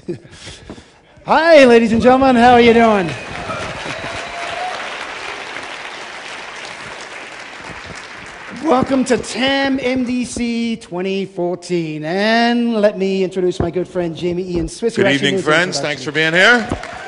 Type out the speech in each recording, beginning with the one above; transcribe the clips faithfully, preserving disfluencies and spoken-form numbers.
Hi, ladies and gentlemen. How are you doing? Welcome to T A M M D C twenty fourteen. And let me introduce my good friend, Jamie Ian Swiss. Good evening, friends. Thanks for being here.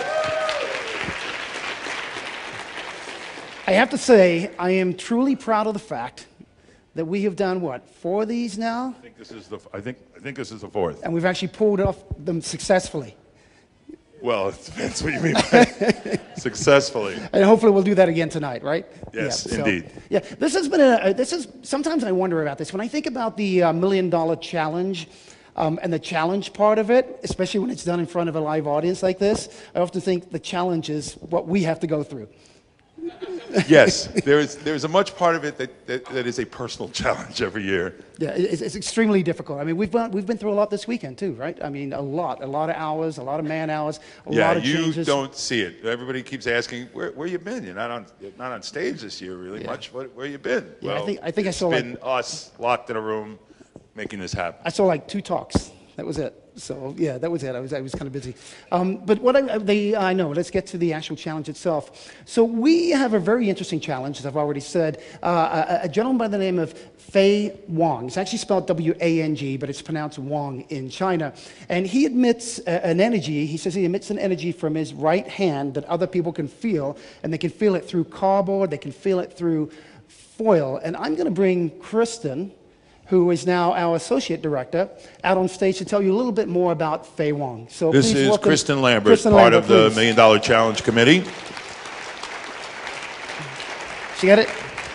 I have to say, I am truly proud of the fact that we have done, what, four of these now? I think this is the, I think, I think this is the fourth. And we've actually pulled off them successfully. Well, it depends what you mean by successfully. And hopefully we'll do that again tonight, right? Yes, yeah, so, indeed. Yeah, this has been a, this is, sometimes I wonder about this. When I think about the uh, Million Dollar Challenge um, and the challenge part of it, especially when it's done in front of a live audience like this, I often think the challenge is what we have to go through. Yes, there is, there's a much part of it that, that, that is a personal challenge every year. Yeah, it's, it's extremely difficult. I mean, we've been, we've been through a lot this weekend too, right? I mean, a lot, a lot of hours, a lot of man hours, a yeah, lot of you changes. don't see it. Everybody keeps asking, where, where you been? You're not on, you're not on stage this year really yeah. much. Where, where you been? Yeah, well, I think, I think I saw it's been like, us locked in a room making this happen. I saw like two talks. That was it. So yeah, that was it. I was I was kind of busy. Um, but what I the I know. Let's get to the actual challenge itself. So we have a very interesting challenge, as I've already said. Uh, a, a gentleman by the name of Fei Wang. It's actually spelled W A N G, but it's pronounced Wang in China. And he emits a, an energy. He says he emits an energy from his right hand that other people can feel, and they can feel it through cardboard. They can feel it through foil. And I'm going to bring Kristen, who is now our associate director, out on stage to tell you a little bit more about Fei Wang. So this please is welcome Kristen Lambert, Kristen part Lambert, of the please. Million Dollar Challenge Committee. She got it?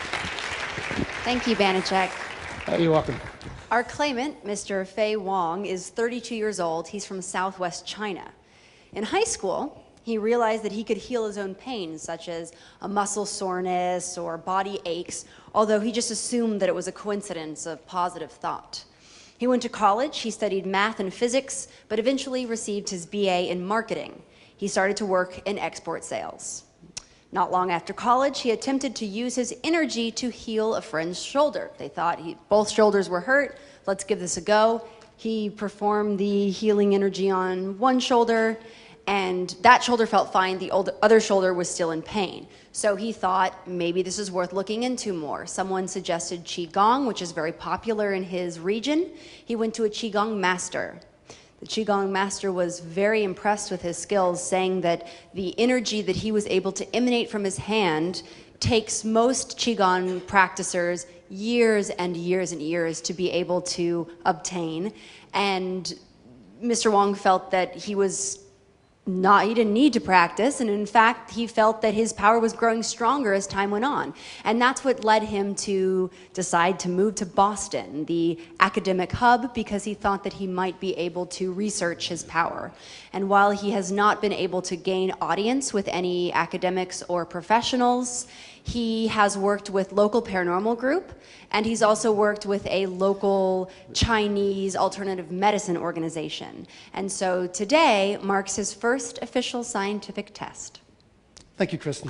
Thank you, Banachek. Oh, you're welcome. Our claimant, Mister Fei Wang, is thirty-two years old. He's from southwest China. In high school, he realized that he could heal his own pain, such as a muscle soreness or body aches, although he just assumed that it was a coincidence of positive thought. He went to college, he studied math and physics, but eventually received his B A in marketing. He started to work in export sales. Not long after college, he attempted to use his energy to heal a friend's shoulder. They thought he, both shoulders were hurt, let's give this a go. He performed the healing energy on one shoulder, and that shoulder felt fine, the other shoulder was still in pain. So he thought, maybe this is worth looking into more. Someone suggested Qigong, which is very popular in his region. He went to a Qigong master. The Qigong master was very impressed with his skills, saying that the energy that he was able to emanate from his hand takes most Qigong practicers years and years and years to be able to obtain. And Mister Wang felt that he was Not, he didn't need to practice, and in fact, he felt that his power was growing stronger as time went on. And that's what led him to decide to move to Boston, the academic hub, because he thought that he might be able to research his power. And while he has not been able to gain audience with any academics or professionals, he has worked with local paranormal group, and he's also worked with a local Chinese alternative medicine organization. And so today marks his first official scientific test. Thank you, Kristen.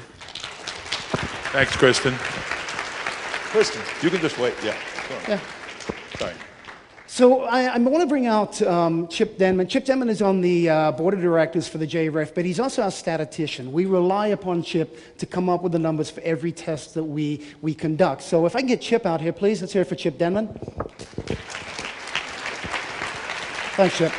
Thanks, Kristen. Kristen, you can just wait. Yeah. Go on. Yeah. Sorry. So I, I want to bring out um, Chip Denman. Chip Denman is on the uh, board of directors for the J R F, but he's also our statistician. We rely upon Chip to come up with the numbers for every test that we, we conduct. So if I can get Chip out here, please. Let's hear it for Chip Denman. Thanks, Chip.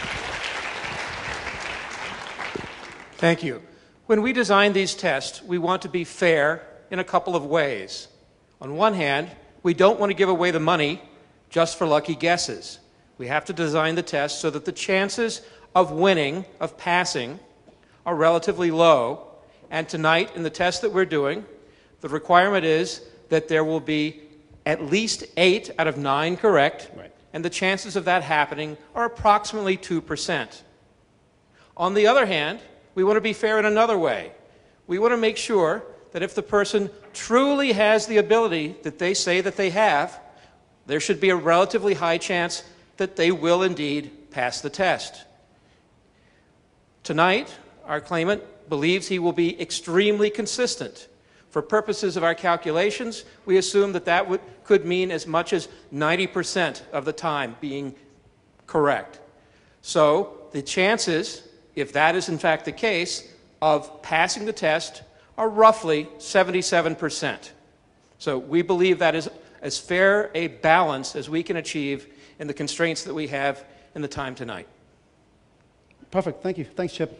Thank you. When we design these tests, we want to be fair in a couple of ways. On one hand, we don't want to give away the money just for lucky guesses. We have to design the test so that the chances of winning, of passing, are relatively low. And tonight, in the test that we're doing, the requirement is that there will be at least eight out of nine correct, right, and the chances of that happening are approximately two percent. On the other hand, we want to be fair in another way. We want to make sure that if the person truly has the ability that they say that they have, there should be a relatively high chance that they will indeed pass the test. Tonight, our claimant believes he will be extremely consistent. For purposes of our calculations, we assume that that would, could mean as much as ninety percent of the time being correct. So, the chances, if that is in fact the case, of passing the test are roughly seventy-seven percent. So we believe that is as fair a balance as we can achieve in the constraints that we have in the time tonight. Perfect. Thank you. Thanks, Chip.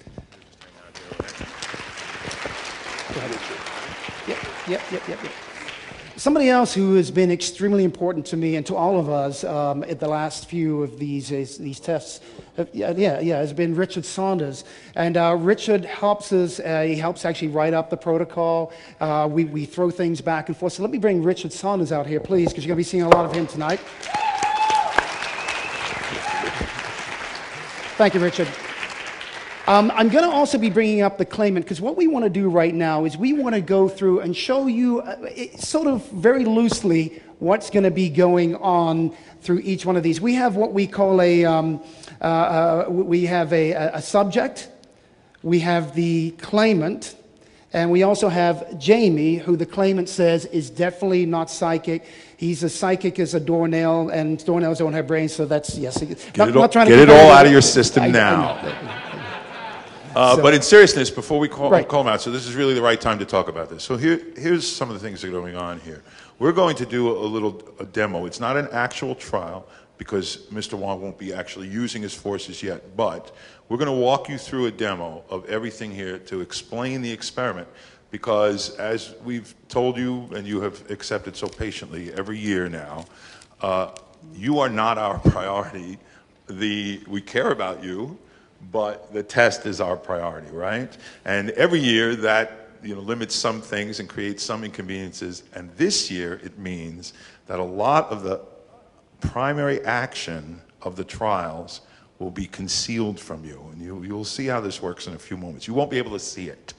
Go ahead. Yep, yep, yep, yep, yep. Somebody else who has been extremely important to me and to all of us um, at the last few of these uh, these tests, uh, yeah, yeah, yeah, has been Richard Saunders. And uh, Richard helps us. Uh, he helps actually write up the protocol. Uh, we we throw things back and forth. So let me bring Richard Saunders out here, please, because you're going to be seeing a lot of him tonight. Thank you, Richard. Um, I'm going to also be bringing up the claimant, because what we want to do right now is we want to go through and show you uh, it, sort of very loosely what's going to be going on through each one of these. We have what we call a, um, uh, uh, we have a, a subject, we have the claimant, and we also have Jamie, who the claimant says is definitely not psychic. He's as psychic as a doornail, and doornails don't have brains, so that's, yes. Get not, it all, not trying to get it all out of your system I, now. I know. Uh, So- but in seriousness, before we call, Right. call them out, so this is really the right time to talk about this. So here, here's some of the things that are going on here. We're going to do a, a little a demo. It's not an actual trial because Mister Wang won't be actually using his forces yet, but we're going to walk you through a demo of everything here to explain the experiment, because as we've told you and you have accepted so patiently every year now, uh, you are not our priority. The, we care about you, but the test is our priority, right? And every year that, you know, limits some things and creates some inconveniences. And this year it means that a lot of the primary action of the trials will be concealed from you. And you, you'll see how this works in a few moments. You won't be able to see it.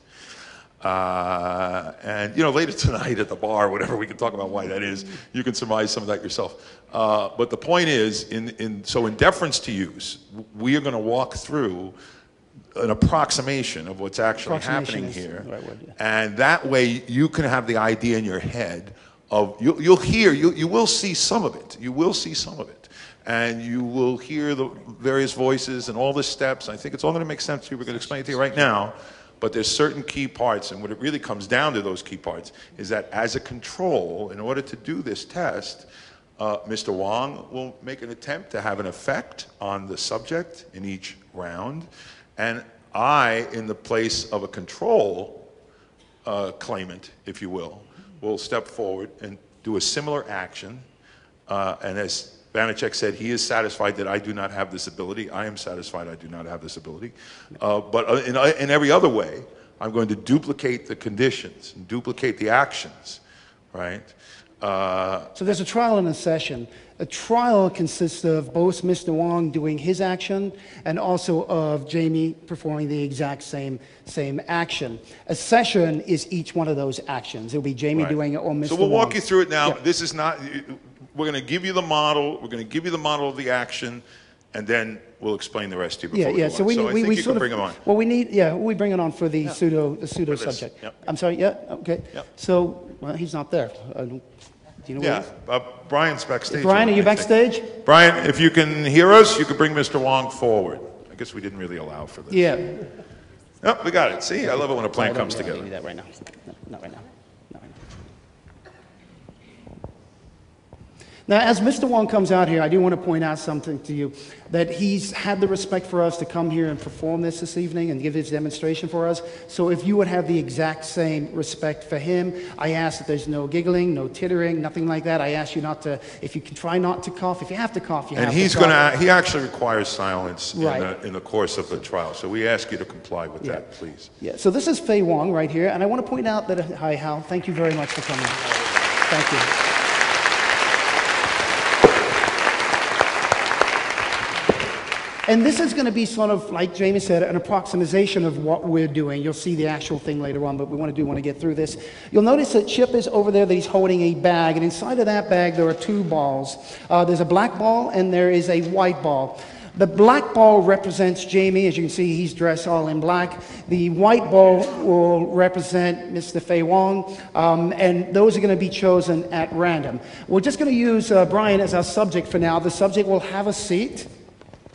Uh, and, you know, later tonight at the bar, whatever, we can talk about why that is. You can surmise some of that yourself. Uh, but the point is, in, in, so in deference to use, we are going to walk through an approximation of what's actually Approximation happening is here. the right word, yeah. And that way you can have the idea in your head of, you'll, you'll hear, you, you will see some of it. You will see some of it. And you will hear the various voices and all the steps. I think it's all going to make sense to you. We're going to explain it to you right now. But there's certain key parts, and what it really comes down to, those key parts, is that as a control, in order to do this test, uh, Mister Wang will make an attempt to have an effect on the subject in each round, and I, in the place of a control uh, claimant, if you will, will step forward and do a similar action, uh, and as Banachek said, he is satisfied that I do not have this ability. I am satisfied I do not have this ability. Uh, but in, in every other way, I'm going to duplicate the conditions and duplicate the actions, right? Uh, So there's a trial and a session. A trial consists of both Mister Wang doing his action and also of Jamie performing the exact same same action. A session is each one of those actions. It'll be Jamie right. doing it or Mister So we'll Wang. walk you through it now. Yeah. This is not, we're going to give you the model, we're going to give you the model of the action, and then we'll explain the rest to you before Yeah, we yeah. go So on. we so need, I we, think we you sort can of, bring them on. well, we need, yeah, we bring it on for the Yeah. pseudo, the pseudo For this. subject. Yep. I'm sorry. Yeah. Okay. Yep. So, well, he's not there. I don't, do you know Yeah, where uh, Brian's backstage. he is? Brian, are you I think. backstage? Brian, if you can hear us, you could bring Mister Wang forward. I guess we didn't really allow for this. Yeah. Oh, we got it. See, I love it when a plan I don't- comes yeah, I together. don't need that right now. No, not right now. Not right now. Now, as Mister Wang comes out here, I do want to point out something to you, that he's had the respect for us to come here and perform this this evening and give his demonstration for us. So if you would have the exact same respect for him, I ask that there's no giggling, no tittering, nothing like that. I ask you not to, if you can try not to cough. If you have to cough, you And have he's to going cough. to, he actually requires silence Right. in, the, in the course of the trial. So we ask you to comply with Yeah. that, please. Yeah, so this is Fei Wang right here, and I want to point out that, hi Hal, thank you very much for coming. Thank you. And this is going to be sort of, like Jamie said, an approximation of what we're doing. You'll see the actual thing later on, but we want to do want to get through this. You'll notice that Chip is over there, that he's holding a bag, and inside of that bag there are two balls. Uh, there's a black ball and there is a white ball. The black ball represents Jamie. As you can see, he's dressed all in black. The white ball will represent Mister Fei Wang, um, and those are going to be chosen at random. We're just going to use uh, Brian as our subject for now. The subject will have a seat.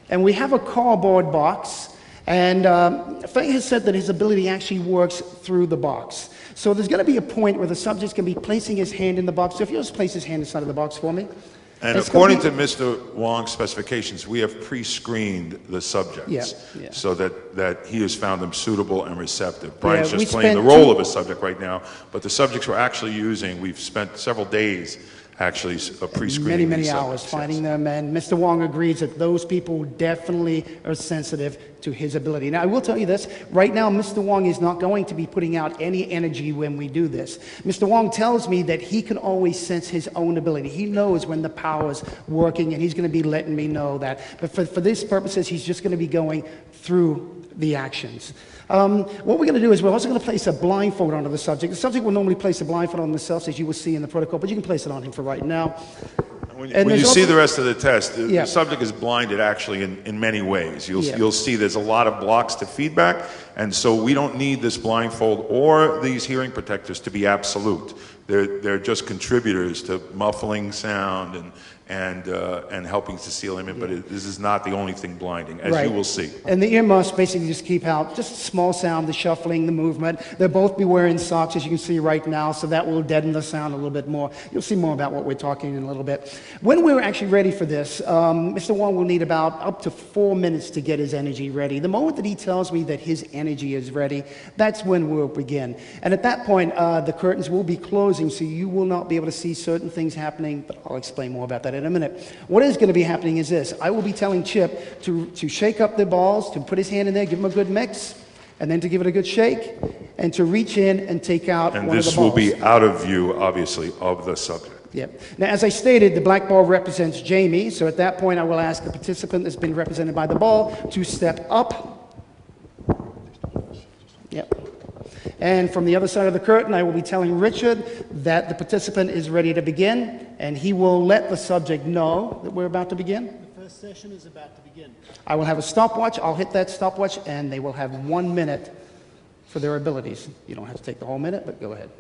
And we have a cardboard box. And um, Fei has said that his ability actually works through the box. So there's going to be a point where the subject's going to be placing his hand in the box. So if you'll just place his hand inside of the box for me. And it's according be, to Mister Wang's specifications, we have pre-screened the subjects yeah, yeah. so that, that he has found them suitable and receptive. Brian's yeah, just playing the role two, of a subject right now, but the subjects we're actually using, we've spent several days actually uh, pre-screening many, many these hours subjects, finding yes. them, and Mister Wang agrees that those people definitely are sensitive to his ability. Now, I will tell you this, right now, Mister Wang is not going to be putting out any energy when we do this. Mister Wang tells me that he can always sense his own ability. He knows when the power's working, and he's going to be letting me know that. But for, for these purposes, he's just going to be going through the actions. Um, what we're going to do is we're also going to place a blindfold onto the subject. The subject will normally place a blindfold on themselves, as you will see in the protocol, but you can place it on him for right now. When, when you also, see the rest of the test, the, yeah. the subject is blinded actually in, in many ways. You'll, yeah. you'll see there's a lot of blocks to feedback, and so we don't need this blindfold or these hearing protectors to be absolute. They're, they're just contributors to muffling sound and, and, uh, and helping to seal him in, but it, this is not the only thing blinding, as right. you will see. And the earmuffs basically just keep out just small sound, the shuffling, the movement. They'll both be wearing socks, as you can see right now, so that will deaden the sound a little bit more. You'll see more about what we're talking in a little bit. When we're actually ready for this, um, Mister Wang will need about up to four minutes to get his energy ready. The moment that he tells me that his energy is ready, that's when we'll begin. And at that point, uh, the curtains will be closing, so you will not be able to see certain things happening, but I'll explain more about that in a minute. What is going to be happening is this. I will be telling Chip to, to shake up the balls, to put his hand in there, give him a good mix, and then to give it a good shake, and to reach in and take out and one of the balls. balls. And this will be out of view, obviously, of the subject. Yep. Now, as I stated, the black ball represents Jamie, so at that point I will ask the participant that's been represented by the ball to step up. Yep. And from the other side of the curtain, I will be telling Richard that the participant is ready to begin, and he will let the subject know that we're about to begin. The first session is about to begin. I will have a stopwatch. I'll hit that stopwatch, and they will have one minute for their abilities. You don't have to take the whole minute, but go ahead.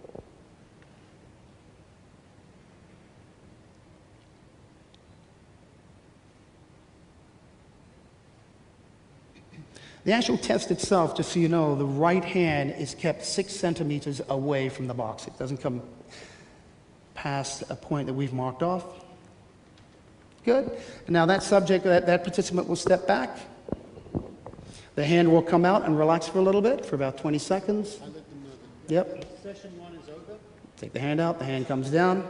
The actual test itself, just so you know, the right hand is kept six centimeters away from the box. It doesn't come past a point that we've marked off. Good. Now that subject, that, that participant will step back. The hand will come out and relax for a little bit, for about twenty seconds. I let them know that. Yep. Session one is over. Take the hand out, the hand comes down.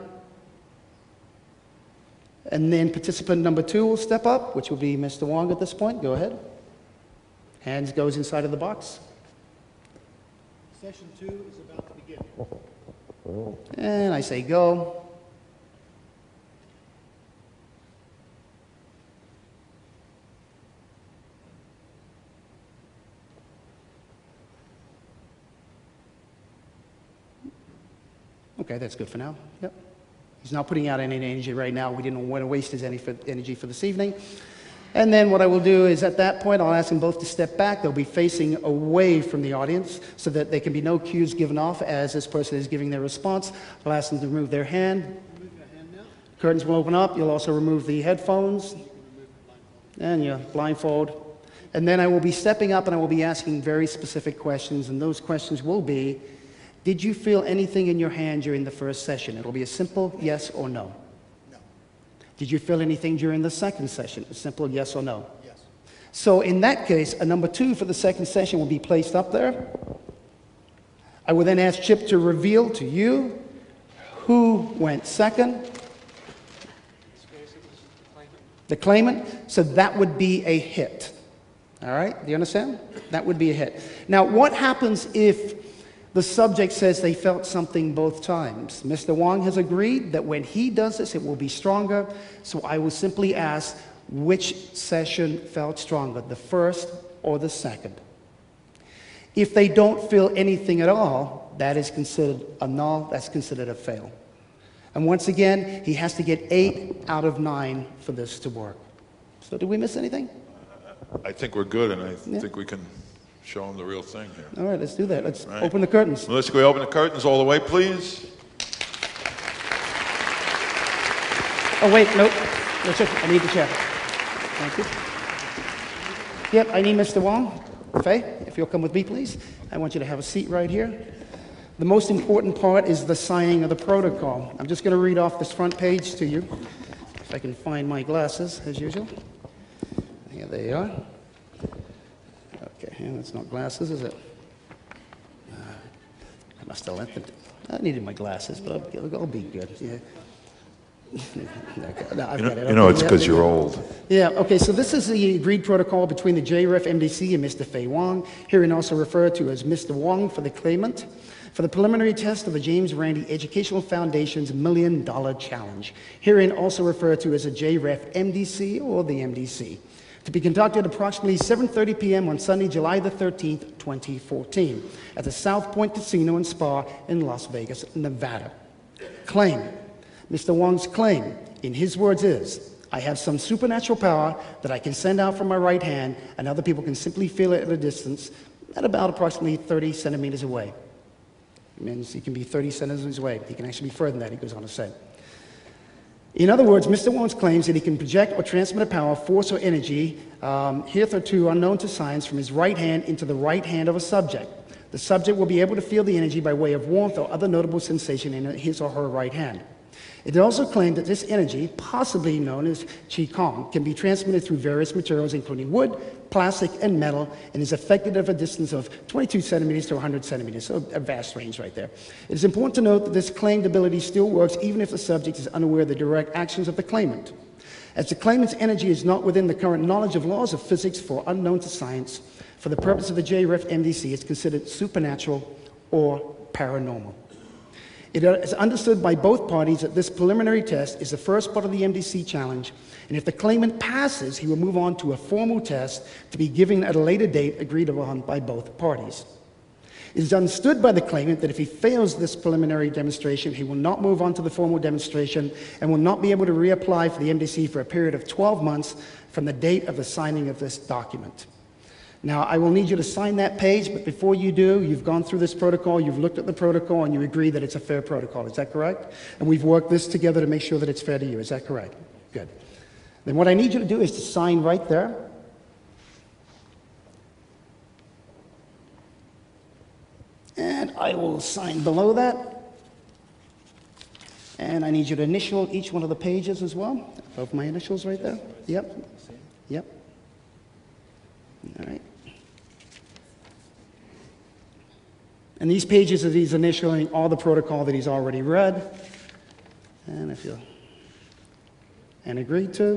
And then participant number two will step up, which will be Mister Wang at this point. Go ahead. Hands goes inside of the box. Session two is about to begin. And I say go. Okay, that's good for now. Yep. He's not putting out any energy right now. We didn't want to waste his energy for this evening. And then what I will do is at that point, I'll ask them both to step back. They'll be facing away from the audience so that there can be no cues given off as this person is giving their response. I'll ask them to remove their hand. Remove your hand now. Curtains will open up. You'll also remove the headphones and your blindfold. And then I will be stepping up and I will be asking very specific questions. And those questions will be, did you feel anything in your hand during the first session? It'll be a simple yes or no. Did you feel anything during the second session? A simple yes or no? Yes. So in that case, a number two for the second session will be placed up there. I will then ask Chip to reveal to you who went second. The claimant. So that would be a hit. All right? Do you understand? That would be a hit. Now, what happens if the subject says they felt something both times? Mister Wang has agreed that when he does this, it will be stronger. So I will simply ask which session felt stronger, the first or the second. If they don't feel anything at all, that is considered a null, that's considered a fail. And once again, he has to get eight out of nine for this to work. So did we miss anything? I think we're good, and I Yeah. think we can show them the real thing here. All right, let's do that. Let's Right. open the curtains. Melissa, can we open the curtains all the way, please? Oh, wait, nope. No, check. I need to check. Thank you. Yep, I need Mister Wang. Fei, if you'll come with me, please. I want you to have a seat right here. The most important part is the signing of the protocol. I'm just going to read off this front page to you. If I can find my glasses, as usual. Here they are. Okay, and that's not glasses, is it? Uh, I must have left it. I needed my glasses, but I'll, I'll be good. Yeah. Okay, no, I've You know, got it. you know Okay, it's yeah, because yeah. you're old. Yeah, okay, so this is the agreed protocol between the J R E F M D C and Mister Fei Wang, herein also referred to as Mister Wang for the claimant, for the preliminary test of the James Randi Educational Foundation's Million Dollar Challenge, herein also referred to as a J R E F M D C or the M D C, to be conducted approximately seven thirty p m on Sunday, July the thirteenth, twenty fourteen, at the South Point Casino and Spa in Las Vegas, Nevada. Claim. Mister Wang's claim, in his words, is, I have some supernatural power that I can send out from my right hand, and other people can simply feel it at a distance, at about approximately thirty centimeters away. It means he can be thirty centimeters away. He can actually be further than that, he goes on to say. In other words, Mister Wang's claims that he can project or transmit a power, force, or energy, um, hitherto unknown to science, from his right hand into the right hand of a subject. The subject will be able to feel the energy by way of warmth or other notable sensation in his or her right hand. It also claimed that this energy, possibly known as Qigong, can be transmitted through various materials including wood, plastic, and metal, and is affected at a distance of twenty-two centimeters to one hundred centimeters, so a vast range right there. It is important to note that this claimed ability still works even if the subject is unaware of the direct actions of the claimant. As the claimant's energy is not within the current knowledge of laws of physics for unknown to science, for the purpose of the J R E F M D C, it's considered supernatural or paranormal. It is understood by both parties that this preliminary test is the first part of the M D C challenge, and if the claimant passes, he will move on to a formal test to be given at a later date agreed upon by both parties. It is understood by the claimant that if he fails this preliminary demonstration, he will not move on to the formal demonstration and will not be able to reapply for the M D C for a period of twelve months from the date of the signing of this document. Now, I will need you to sign that page, but before you do, you've gone through this protocol, you've looked at the protocol, and you agree that it's a fair protocol. Is that correct? And we've worked this together to make sure that it's fair to you. Is that correct? Good. Then what I need you to do is to sign right there. And I will sign below that. And I need you to initial each one of the pages as well. Both my initials right there. Yep. Yep. All right. And these pages are these initialing all the protocol that he's already read. And if you and agreed to.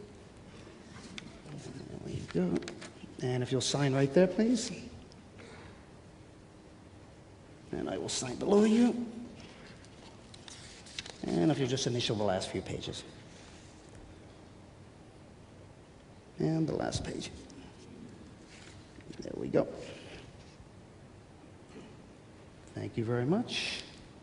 There you go. And if you'll sign right there, please. And I will sign below you. And if you just initial the last few pages. And the last page. There we go. Thank you very much.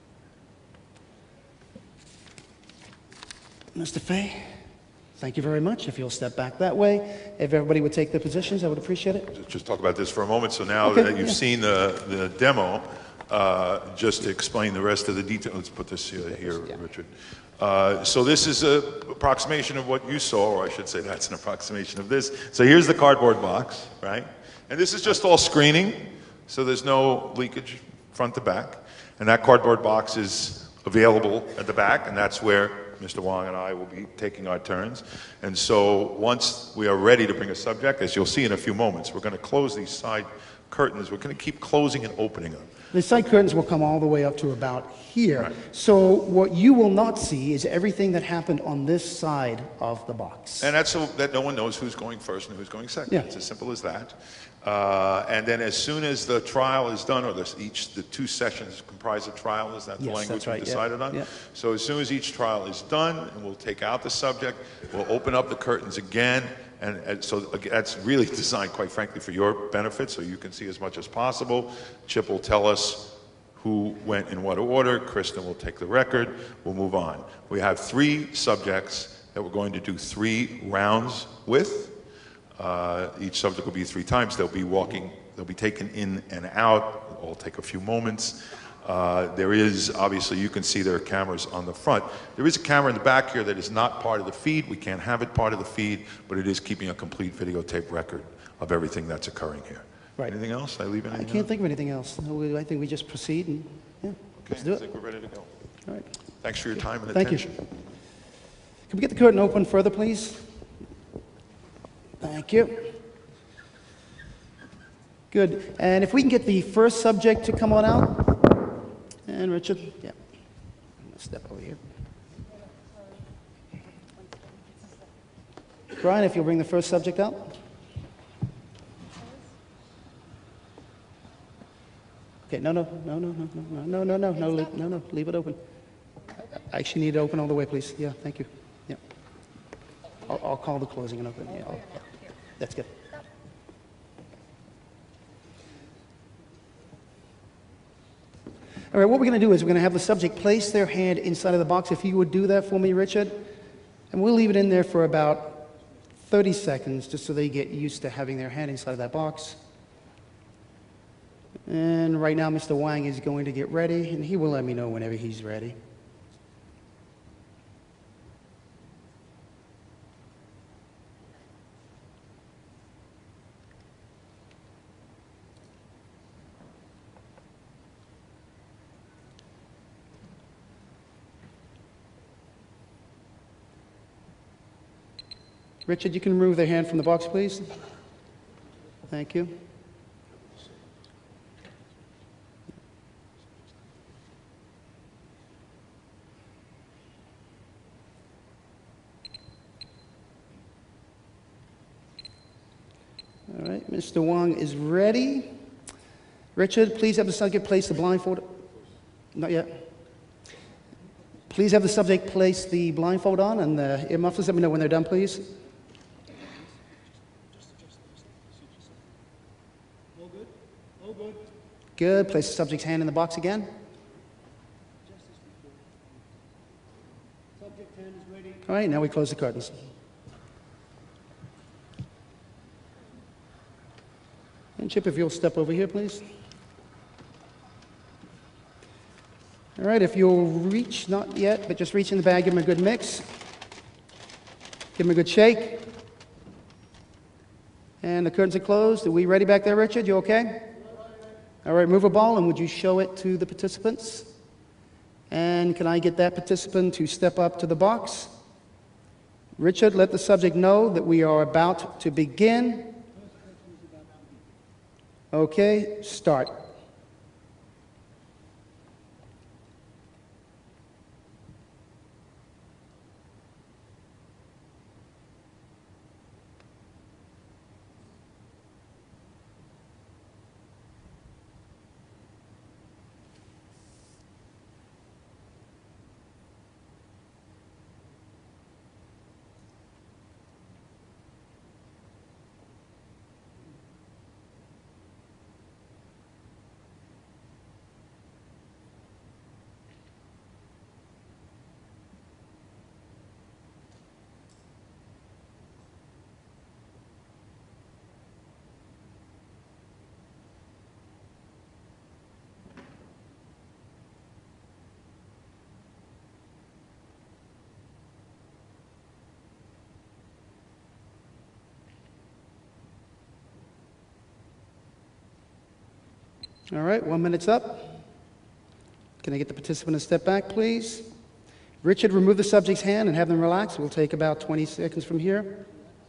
Mister Fei, thank you very much. If you'll step back that way, if everybody would take their positions, I would appreciate it. Just talk about this for a moment. So now Okay, that you've yeah. seen the, the demo, uh, just to explain the rest of the details, let's put this here, here Yeah. Richard. Uh, so this is an approximation of what you saw, or I should say that's an approximation of this. So here's the cardboard box, right? And this is just all screening, so there's no leakage front to back. And that cardboard box is available at the back, and that's where Mister Wang and I will be taking our turns. And so once we are ready to bring a subject, as you'll see in a few moments, we're going to close these side curtains. We're going to keep closing and opening them. The side curtains will come all the way up to about here. Right. So what you will not see is everything that happened on this side of the box. And that's so that no one knows who's going first and who's going second. Yeah. It's as simple as that. Uh, and then as soon as the trial is done, or this, each, the two sessions comprise a trial, is that the Yes, language that's right, we yeah, decided on? yeah. So as soon as each trial is done, and we'll take out the subject, we'll open up the curtains again, and, and so again, that's really designed, quite frankly, for your benefit, so you can see as much as possible. Chip will tell us who went in what order. Kristen will take the record. We'll move on. We have three subjects that we're going to do three rounds with. Uh, each subject will be three times. They'll be walking, they'll be taken in and out. It'll all take a few moments. Uh, there is, obviously, you can see there are cameras on the front. There is a camera in the back here that is not part of the feed. We can't have it part of the feed, but it is keeping a complete videotape record of everything that's occurring here. Right. Anything else? I leave I anything can't out? think of anything else. No, we- I think we just proceed and, yeah, Okay, let's do I it. think we're ready to go. All right. Thanks for your time and Thank you. attention. Can we get the curtain open further, please? Thank you. Good. And if we can get the first subject to come on out. And Richard, yeah. I'm going to step over here. Brian, if you'll bring the first subject out. Okay, no, no, no, no, no, no, no, no, no, no, no, no, no, leave it open. I actually need it open all the way, please. Yeah, thank you. Yeah. I'll, I'll call the closing and open. Yeah, I'll, yeah. That's good. All right, what we're going to do is we're going to have the subject place their hand inside of the box. If you would do that for me, Richard. And we'll leave it in there for about thirty seconds, just so they get used to having their hand inside of that box. And right now, Mister Wang is going to get ready, and he will let me know whenever he's ready. Richard, you can remove their hand from the box, please. Thank you. All right, Mister Wang is ready. Richard, please have the subject place the blindfold. Not yet. Please have the subject place the blindfold on and the ear mufflers. Let me know when they're done, please. All good? All good. Good. Place the subject's hand in the box again. Just as before. Subject hand is ready. All right, now we close the curtains. And Chip, if you'll step over here, please. All right, if you'll reach, not yet, but just reach in the bag, give him a good mix. Give him a good shake. And the curtains are closed. Are we ready back there, Richard? You okay? All right, move a ball, and would you show it to the participants? And can I get that participant to step up to the box? Richard, let the subject know that we are about to begin. Okay, start. All right, one minute's up. Can I get the participant to step back, please? Richard, remove the subject's hand and have them relax. We'll take about twenty seconds from here.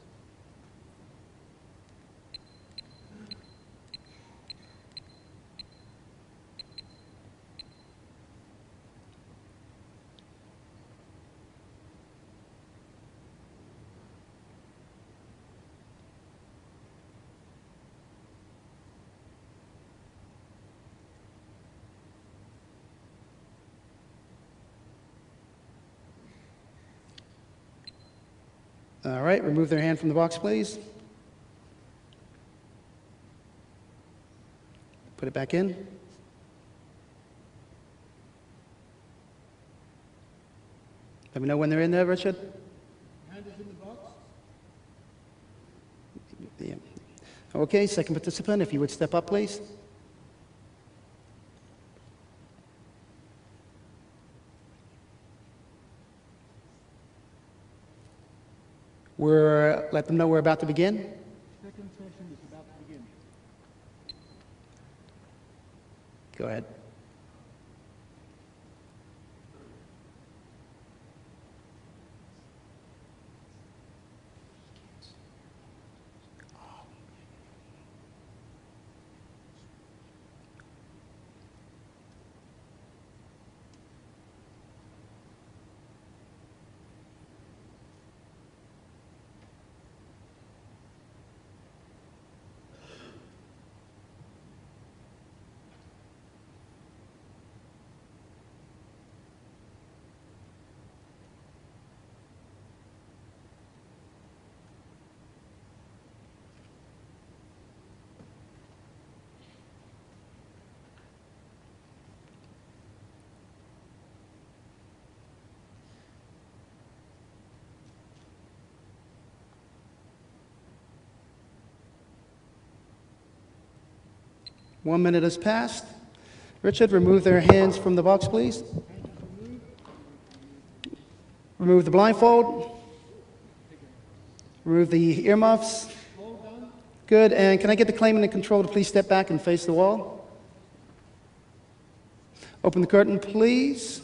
All right, remove their hand from the box, please. Put it back in. Let me know when they're in there, Richard. Hand is in the box. Yeah. Okay, second participant, if you would step up, please. We're, let them know we're about to begin. Second session is about to begin. Go ahead. One minute has passed. Richard, remove their hands from the box, please. Remove the blindfold. Remove the earmuffs. Good. And can I get the claimant in control to please step back and face the wall? Open the curtain, please.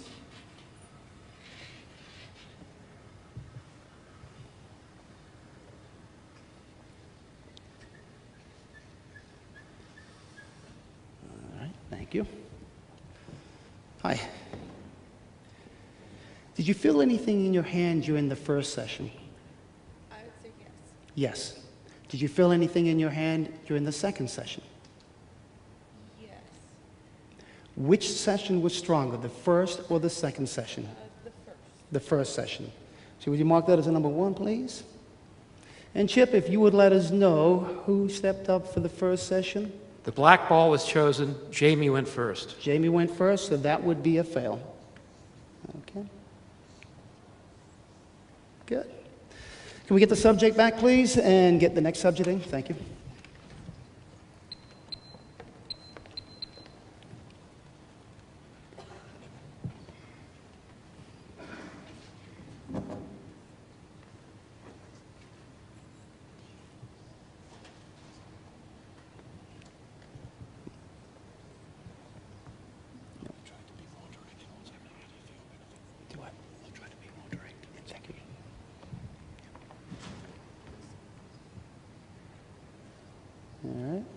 Thank you. Hi. Did you feel anything in your hand during the first session? I would say yes. Yes. Did you feel anything in your hand during the second session? Yes. Which session was stronger, the first or the second session? Uh, the first. The first session. So would you mark that as a number one, please? And Chip, if you would let us know who stepped up for the first session? The black ball was chosen. Jamie went first. Jamie went first, so that would be a fail. Okay. Good. Can we get the subject back, please, and get the next subject in? Thank you. All right.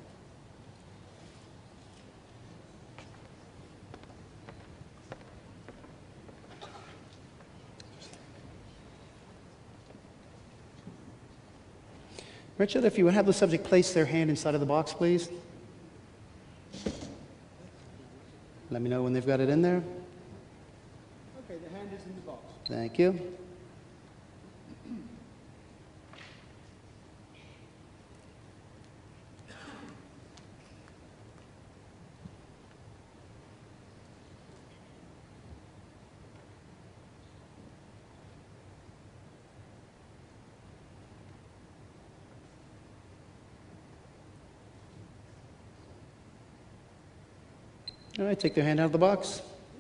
Richard, if you would have the subject place their hand inside of the box, please. Let me know when they've got it in there. Okay, the hand is in the box. Thank you. All right, take their hand out of the box.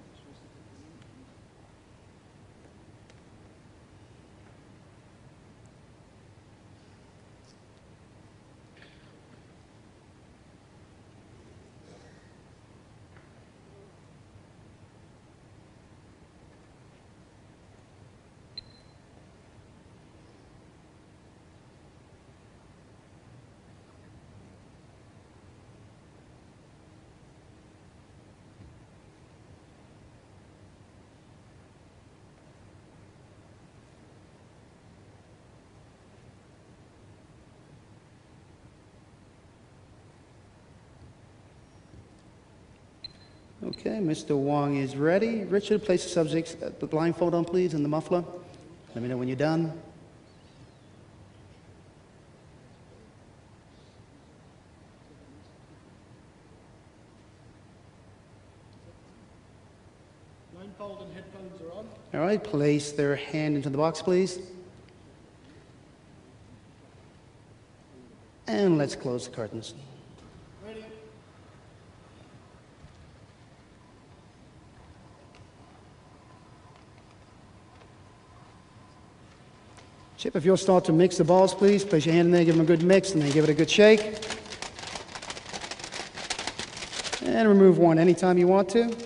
Okay, Mister Wang is ready. Richard, place the subject's uh, the blindfold on, please, and the muffler. Let me know when you're done. Blindfold and headphones are on. All right, place their hand into the box, please. And let's close the curtains. Ready? Chip, if you'll start to mix the balls, please. Place your hand in there, give them a good mix, and then give it a good shake. And remove one anytime you want to.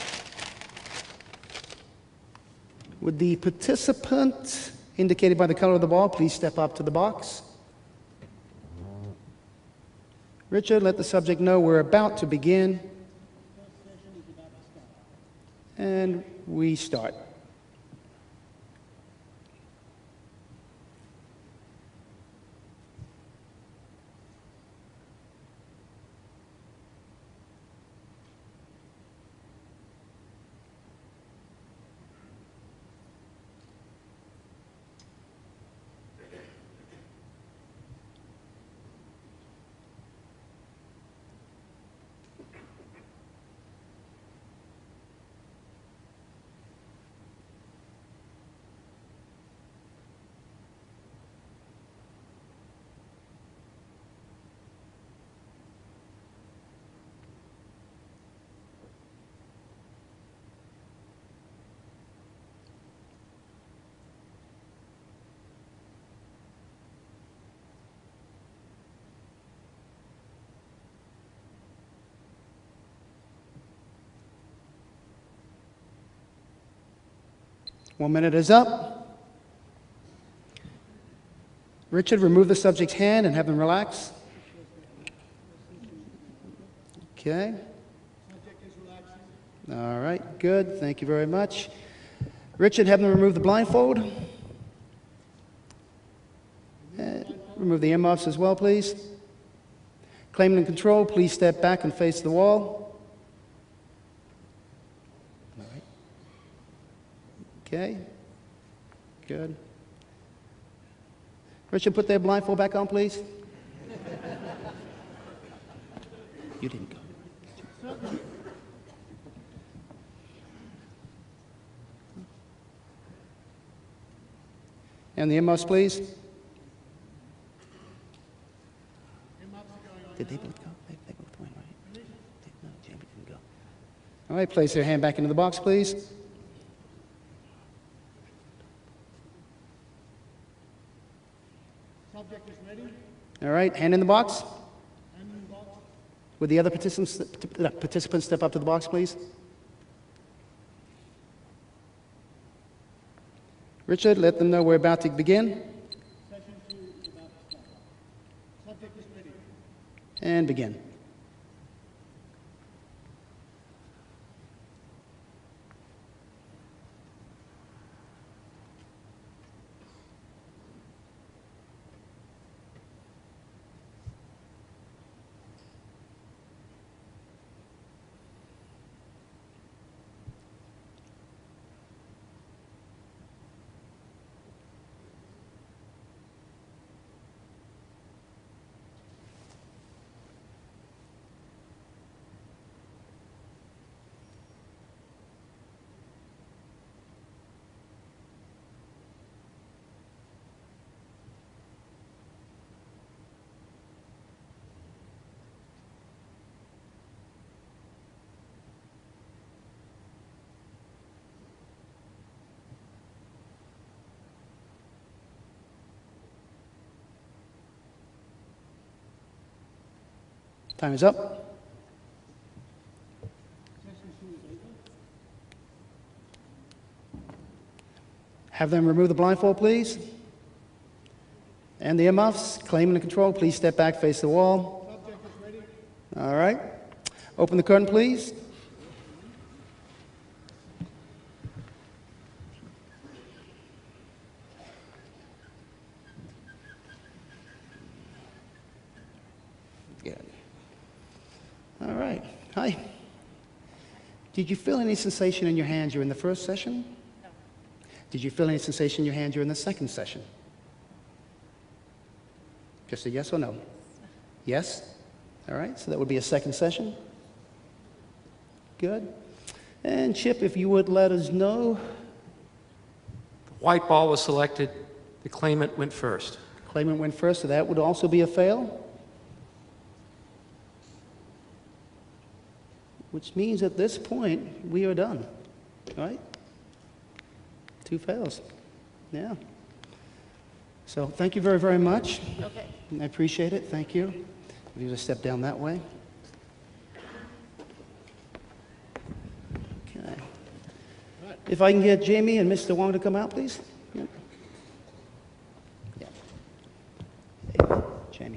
Would the participant, indicated by the color of the ball, please step up to the box. Richard, let the subject know we're about to begin. And we start. One minute is up. Richard, remove the subject's hand and have them relax. Okay. All right, good. Thank you very much. Richard, have them remove the blindfold. And remove the earmuffs as well, please. Claimant in control, please step back and face the wall. Okay, good. Richard, put their blindfold back on, please. You didn't go. And the earmuffs, please. Did they both go? They, they both went, right? They, no, Jamie didn't go. All right, place their hand back into the box, please. Subject is ready. All right, hand in the box. Hand in the box. Would the other participants, participants step up to the box, please? Richard, let them know we're about to begin. Session two is about to start. Subject is ready. And begin. Time is up. Have them remove the blindfold, please. And the earmuffs, claimant and control, please step back, face the wall. Subject is ready. All right. Open the curtain, please. Good. All right. Hi. Did you feel any sensation in your hands during the first session? No. Did you feel any sensation in your hand during the second session? Just a yes or no? Yes? All right, so that would be a second session. Good. And Chip, if you would let us know. The white ball was selected. The claimant went first. Claimant went first, so that would also be a fail. Which means at this point, we are done, right? Two fails. Yeah. So thank you very, very much. Okay. I appreciate it. Thank you. If you just step down that way. Okay. If I can get Jamie and Mister Wang to come out, please. Yeah. Yeah. Hey, Jamie.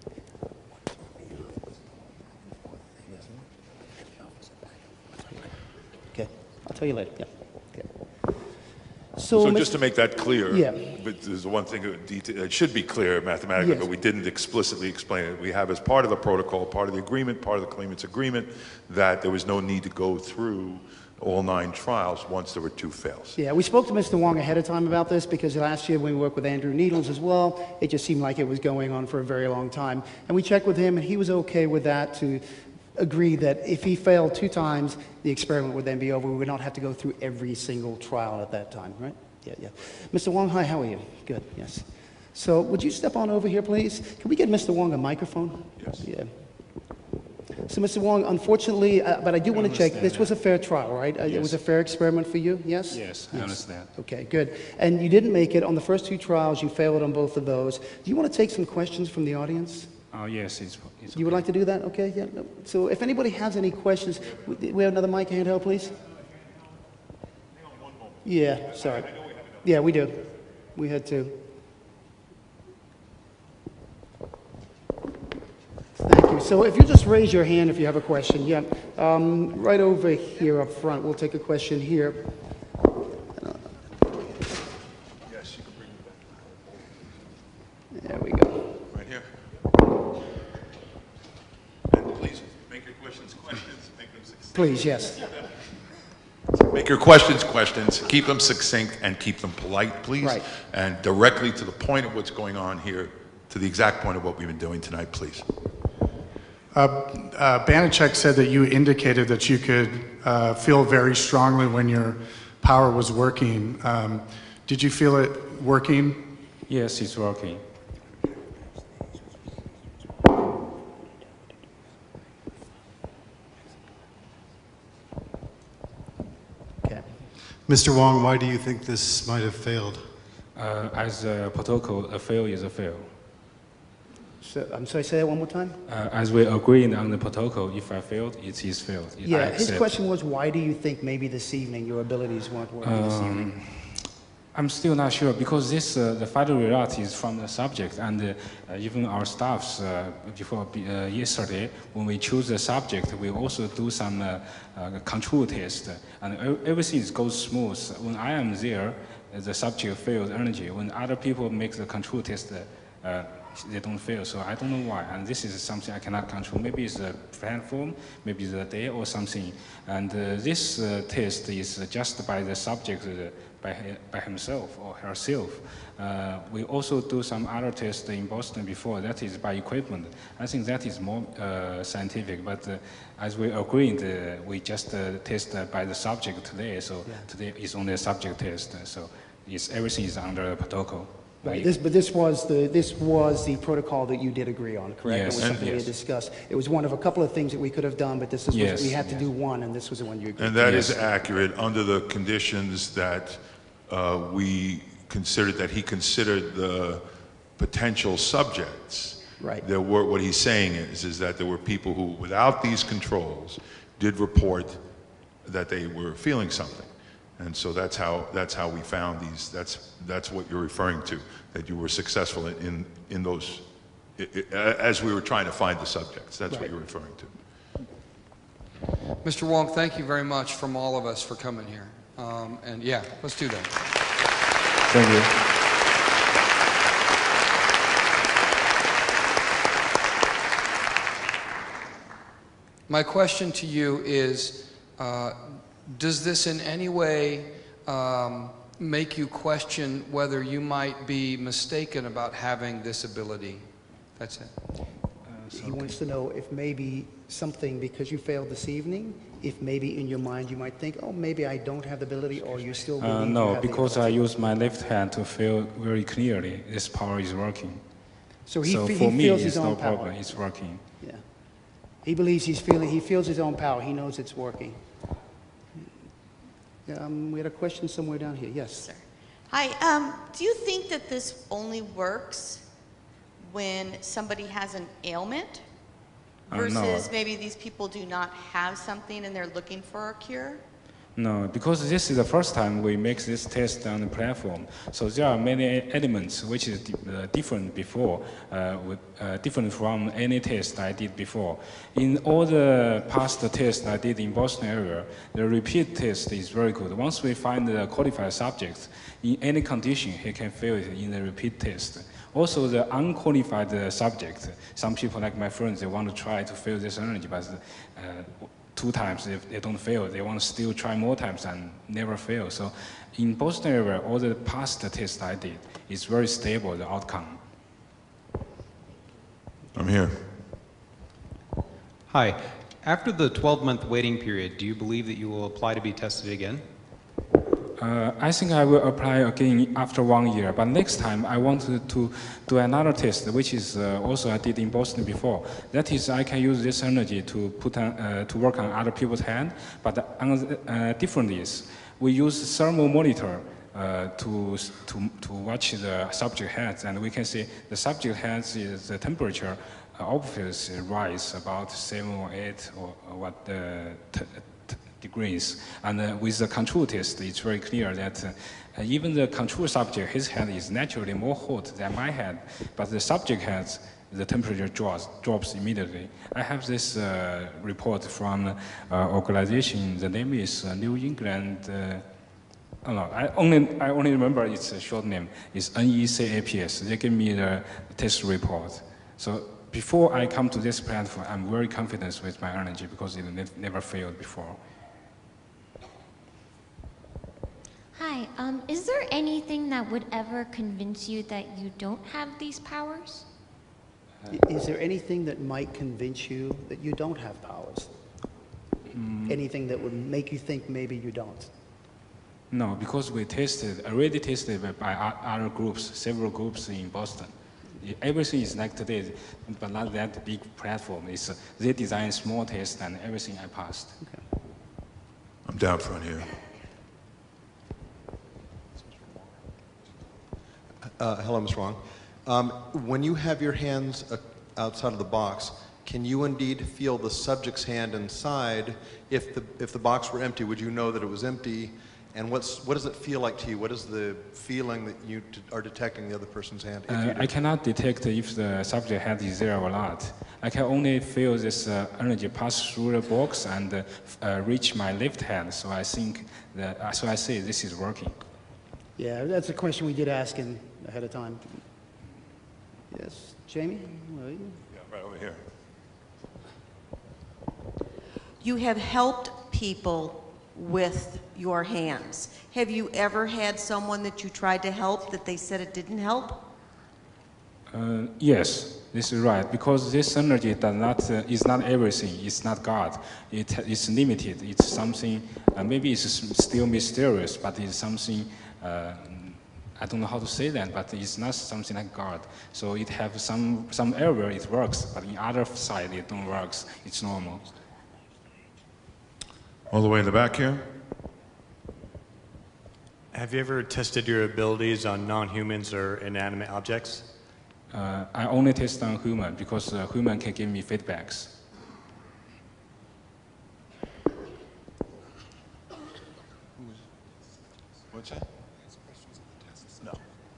Okay. I'll tell you later. Yeah. Okay. So, So Mister just to make that clear, Yeah. but there's one thing, that deta- it should be clear mathematically, Yes. but we didn't explicitly explain it. We have as part of the protocol, part of the agreement, part of the claimant's agreement, that there was no need to go through all nine trials once there were two fails. Yeah, we spoke to Mister Wang ahead of time about this because last year when we worked with Andrew Needles as well, it just seemed like it was going on for a very long time. And we checked with him and he was okay with that to agree that if he failed two times, the experiment would then be over. We would not have to go through every single trial at that time, right? Yeah, yeah. Mister Wang, hi, how are you? Good, yes. So would you step on over here, please? Can we get Mister Wang a microphone? Yes. Yeah. So, Mister Wang, unfortunately, uh, but I do want to check, this was a fair trial, right? Uh, It was a fair experiment for you, yes? Yes, I understand. Okay, good. And you didn't make it on the first two trials, you failed on both of those. Do you want to take some questions from the audience? Oh, yes, it's, it's You would like to do that? Okay, yeah. No. So if anybody has any questions, we we have another mic handheld, please? Yeah, sorry. Yeah, we do. We had to. Thank you. So if you just raise your hand if you have a question, yeah. Um, right over here up front, we'll take a question here. Yes, you can bring it back. There we go. Right here. And please make your questions questions, make them succinct. Please, yes. Make your questions questions, keep them succinct, and keep them polite, please. Right. And directly to the point of what's going on here, to the exact point of what we've been doing tonight, please. Uh, uh, Banachek said that you indicated that you could uh, feel very strongly when your power was working. Um, did you feel it working? yes, it's working. Okay. Mister Wang, why do you think this might have failed? Uh, as a protocol, a fail is a fail. So, I'm sorry, say that one more time? Uh, as we agreed on the protocol, if I failed, it is failed. I Yeah, his accept. question was, why do you think maybe this evening your abilities weren't working this evening? Um, I'm still not sure because this uh, the final result is from the subject and uh, even our staffs uh, before uh, yesterday when we choose the subject we also do some uh, uh, control test and everything goes smooth. When I am there, uh, the subject feels energy. When other people make the control test, uh, they don't feel. So I don't know why. And this is something I cannot control. Maybe it's the platform, maybe it's the day or something. And uh, this uh, test is just by the subject. Uh, By, by himself or herself. Uh, we also do some other tests in Boston before, that is by equipment. I think that is more uh, scientific, but uh, as we agreed, uh, we just uh, test uh, by the subject today, so yeah. Today is only a subject test, so it's, everything is under a protocol. Right. This, but this was the this was the protocol that you did agree on, correct? Yes. It was something Yes. we had discussed. It was one of a couple of things that we could have done, but this is Yes. we had to Yes. do one, and this was the one you agreed. And that Yes. is accurate under the conditions that uh, we considered, that he considered the potential subjects. Right. There were, what he's saying is, is that there were people who, without these controls, did report that they were feeling something. And so that's how, that's how we found these, that's, that's what you're referring to, that you were successful in, in, in those, i i as we were trying to find the subjects. That's Right. what you're referring to. Mister Wong, thank you very much from all of us for coming here. Um, and yeah, let's do that. Thank you. My question to you is, uh, does this in any way um, make you question whether you might be mistaken about having this ability? That's it. He wants to know if maybe something, because you failed this evening, if maybe in your mind you might think, oh, maybe I don't have the ability, or you still believe Uh, you no, have the because I ability. use my left hand to feel very clearly this power is working. So he, so fe- for he me, feels it's his no own power. problem. It's working. Yeah. He believes he's feeling, he feels his own power. He knows it's working. Um, we had a question somewhere down here. Yes. Sir. Hi, um, do you think that this only works when somebody has an ailment versus Uh, no. maybe these people do not have something and they're looking for a cure? No, because this is the first time we make this test on the platform. So there are many elements which is uh, different before, uh, with, uh, different from any test I did before. In all the past tests I did in Boston area, the repeat test is very good. Once we find the qualified subject, in any condition, he can fail it in the repeat test. Also, the unqualified uh, subject, some people like my friends, they want to try to fail this energy, but uh, two times, if they don't fail, they want to still try more times and never fail. So in Boston area, all the past tests I did, it's very stable, the outcome. I'm here. Hi. After the twelve-month waiting period, do you believe that you will apply to be tested again? Uh, I think I will apply again after one year, but next time I want to, to do another test, which is uh, also I did in Boston before. That is, I can use this energy to put on, uh, to work on other people's hand, but on, uh, different is we use thermal monitor uh, to, to, to watch the subject heads, and we can see the subject heads is the temperature uh, obviously rise about seven or eight or, or what the t degrees. And uh, with the control test, it's very clear that uh, even the control subject, his head is naturally more hot than my head, but the subject head, the temperature drops, drops immediately. I have this uh, report from uh, organization, the name is uh, New England, uh, oh no, I only, I only remember its a short name, it's N E C A P S. They give me the test report. So before I come to this platform, I'm very confident with my energy because it ne never failed before. Hi, um, is there anything that would ever convince you that you don't have these powers? Is there anything that might convince you that you don't have powers? Mm. Anything that would make you think maybe you don't? No, because we tested, already tested by other groups, several groups in Boston. Everything is like today, but not that big platform. It's, uh, they design small tests and everything I passed. Okay. I'm down front here. Uh, hello, Miz Wang. Um, when you have your hands uh, outside of the box, can you indeed feel the subject's hand inside? If the, if the box were empty, would you know that it was empty? And what's, what does it feel like to you? What is the feeling that you are detecting the other person's hand? If Uh, you do? I cannot detect if the subject hand is there or not. I can only feel this uh, energy pass through the box and uh, uh, reach my left hand. So I think that, uh, so I say this is working. Yeah, that's a question we did ask in ahead of time. Yes, Jamie? Where are you? Yeah, right over here. You have helped people with your hands. Have you ever had someone that you tried to help that they said it didn't help? Uh, yes, this is right. Because this energy does not uh, is not everything. It's not God. It is limited. It's something. Uh, maybe it's still mysterious, but it's something. Uh, I don't know how to say that, but it's not something like God. So it have some some area it works, but in other side it don't works. It's normal. All the way in the back here. Have you ever tested your abilities on non-humans or inanimate objects? Uh, I only test on human because uh, human can give me feedbacks. What's that? No.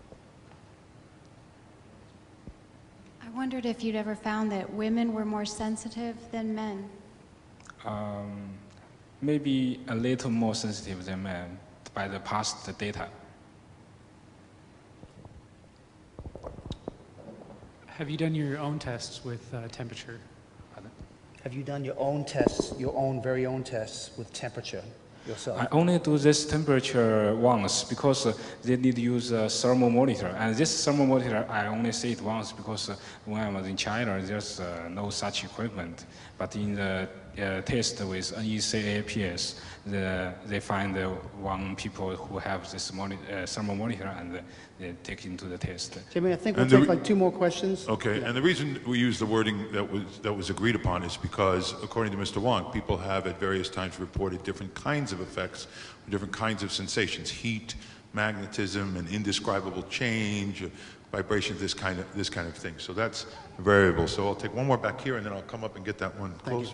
I wondered if you'd ever found that women were more sensitive than men. Um, maybe a little more sensitive than men by the past data. Have you done your own tests with uh, temperature? Have you done your own tests, your own very own tests with temperature yourself? I only do this temperature once because uh, they need to use a thermal monitor. And this thermal monitor, I only see it once because uh, when I was in China, there's uh, no such equipment. But in the uh, test with N E C A P S, the, they find uh, one people who have this moni uh, thermal monitor and uh, they take into the test. Jimmy, I think we'll And the take re- like two more questions. Okay, Yeah. and the reason we use the wording that was, that was agreed upon is because, according to Mister Wang, people have at various times reported different kinds of effects, different kinds of sensations, heat, magnetism and indescribable change, vibrations, this kind of this kind of thing. So that's a variable. So I'll take one more back here, and then I'll come up and get that one closer.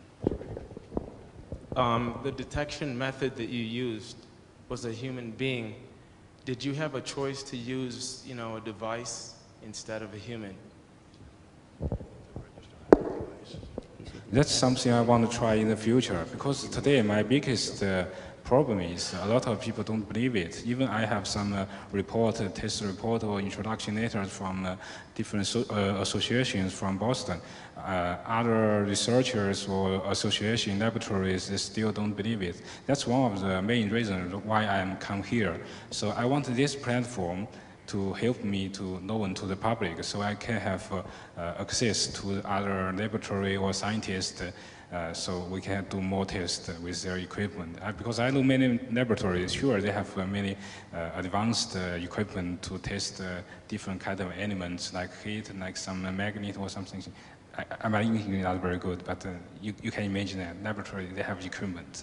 Um, the detection method that you used was a human being. Did you have a choice to use, you know, a device instead of a human? That's something I want to try in the future, because today my biggest uh, problem is a lot of people don't believe it. Even I have some uh, report, uh, test report or introduction letters from uh, different so, uh, associations from Boston. Uh, other researchers or association laboratories, they still don't believe it. That's one of the main reasons why I'm come here. So I want this platform to help me to known to the public, so I can have uh, uh, access to other laboratory or scientists, uh, so we can do more tests with their equipment. Uh, because I know many laboratories, sure, they have uh, many uh, advanced uh, equipment to test uh, different kind of elements, like heat, like some uh, magnet or something. I, I, my English is not very good, but uh, you, you can imagine that laboratory, they have equipment.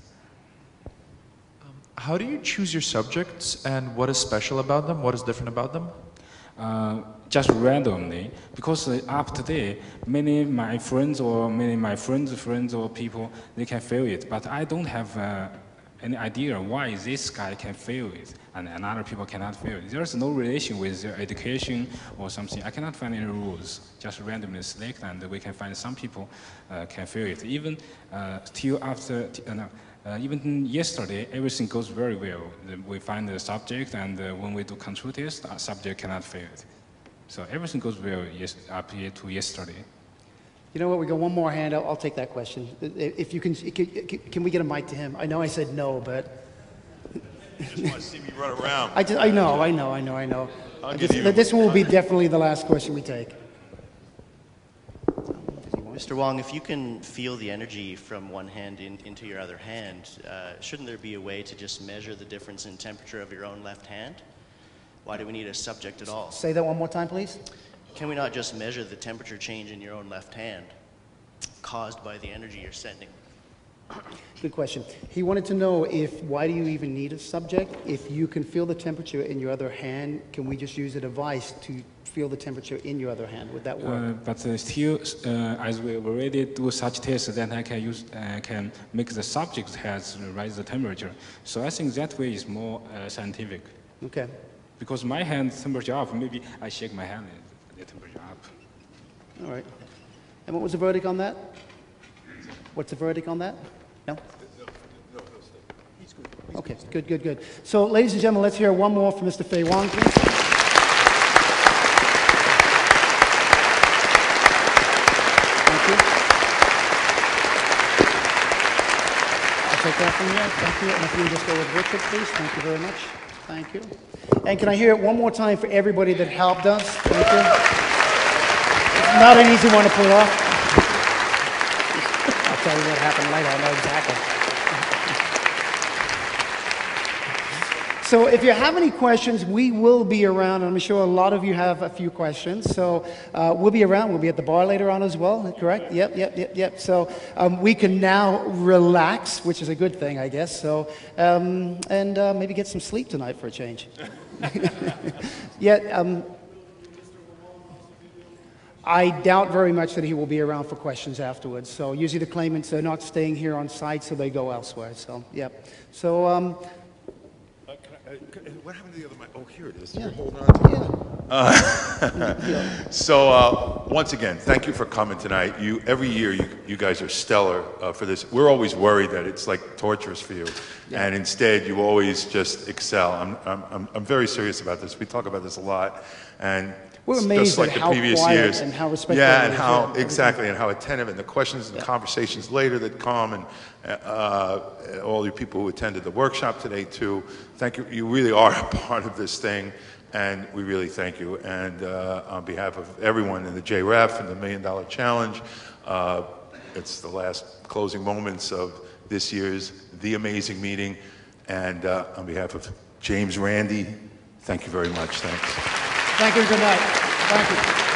How do you choose your subjects, and what is special about them? What is different about them? Uh, just randomly, because uh, up to date, many of my friends or many of my friends' friends or people, they can feel it, but I don't have uh, any idea why this guy can feel it and, and other people cannot feel it. There's no relation with their education or something. I cannot find any rules, just randomly select, and we can find some people uh, can feel it. Even uh, till after, uh, no, Uh, even yesterday, everything goes very well. We find the subject, and uh, when we do control test, our subject cannot fail it. So everything goes well yes, up here to yesterday. You know what? We got one more hand. I'll, I'll take that question. If you can, can, can we get a mic to him? I know I said no, but You just want to see me run around. I just, I know, I know, I know, I know. I'll This, give you- this one will be definitely the last question we take. Mister Wang, if you can feel the energy from one hand in, into your other hand, uh, shouldn't there be a way to just measure the difference in temperature of your own left hand? Why do we need a subject at all? Say that one more time, please. Can we not just measure the temperature change in your own left hand caused by the energy you're sending? Good question. He wanted to know if, why do you even need a subject? If you can feel the temperature in your other hand, can we just use a device to feel the temperature in your other hand? Would that work? Uh, but uh, still, uh, as we already do such tests, then I can use, uh, can make the subject has rise the temperature. So I think that way is more uh, scientific. Okay. Because my hand temperature up, maybe I shake my hand, the temperature up. All right. And what was the verdict on that? What's the verdict on that? No? Okay, good, good, good. So, ladies and gentlemen, let's hear one more from Mister Fei Wang, please. Thank you. I'll take that from you. Thank you. And if you can just go with Richard, please. Thank you very much. Thank you. And can I hear it one more time for everybody that helped us? Thank you. Not an easy one to pull off. I'll tell you what happened later. I know exactly. So if you have any questions, we will be around. I'm sure a lot of you have a few questions. So uh, we'll be around. We'll be at the bar later on as well, correct? Yep, yep, yep, yep. So um, we can now relax, which is a good thing, I guess. So, um, and uh, maybe get some sleep tonight for a change. yeah, um, I doubt very much that he will be around for questions afterwards. So usually the claimants are not staying here on site, so they go elsewhere. So, yep. So, um, What happened to the other mic? Oh, here it is. Yeah. You're holding on to it. Uh, so, uh, once again, thank you for coming tonight. You every year, you, you guys are stellar uh, for this. We're always worried that it's like torturous for you, yeah. And instead, you always just excel. I'm, I'm, I'm, I'm very serious about this. We talk about this a lot, and we're amazed just like at the how previous quiet years. and how respectful. Yeah, and it is. how Yeah, exactly, and how attentive, and the questions and yeah. conversations later that come, and uh, all you people who attended the workshop today too. Thank you. You really are a part of this thing, and we really thank you. And uh, on behalf of everyone in the J R E F and the Million Dollar Challenge, uh, it's the last closing moments of this year's The Amazing Meeting. And uh, on behalf of James Randi, thank you very much. Thanks. Thank you. Good night. Thank you.